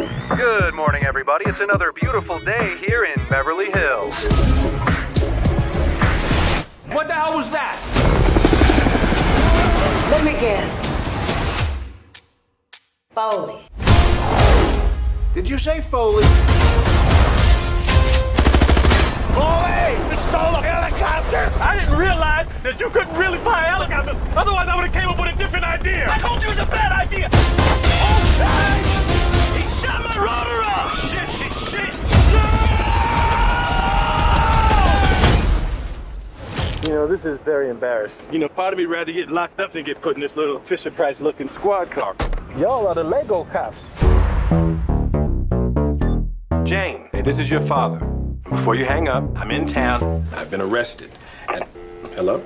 Good morning, everybody. It's another beautiful day here in Beverly Hills. What the hell was that? Let me guess. Foley. Did you say Foley? Foley! You stole a helicopter! I didn't realize that you couldn't really fly a helicopter. Otherwise, I would have came up with a different idea. I told you it was a bad idea. Oh, he shot my rotor off. Shit. You know, this is very embarrassing. You know, part of me rather get locked up than get put in this little Fisher-Price-looking squad car. Y'all are the Lego cops. Jane, hey, this is your father. Before you hang up, I'm in town. I've been arrested. And... Hello?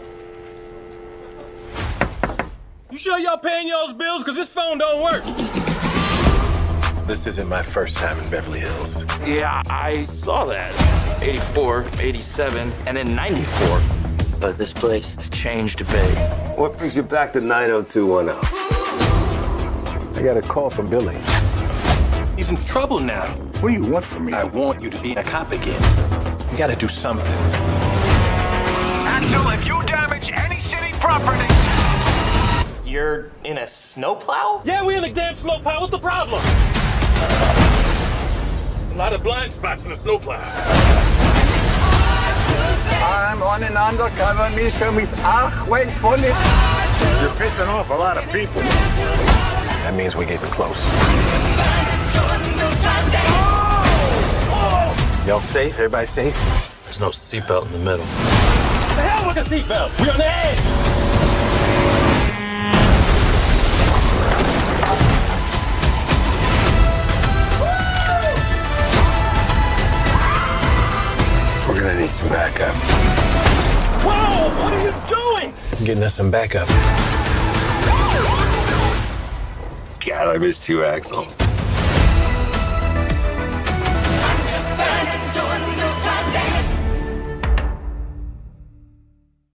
You sure y'all paying y'all's bills? Because this phone don't work. This isn't my first time in Beverly Hills. Yeah, I saw that. 84, 87, and then 94. But this place has changed a bit. What brings you back to 90210? I got a call from Billy. He's in trouble now. What do you want from me? I want you to be a cop again. You gotta do something. Axel, if you damage any city property... You're in a snowplow? Yeah, we in a damn snowplow. What's the problem? A lot of blind spots in the snowplow. I'm on an undercover mission with Achway Foley. You're pissing off a lot of people. That means we're getting close. Y'all safe? Everybody safe? There's no seatbelt in the middle. The hell with the seatbelt? We're on the edge. We're gonna need some backup. Whoa! What are you doing? I'm getting us some backup. God, I missed you, Axel.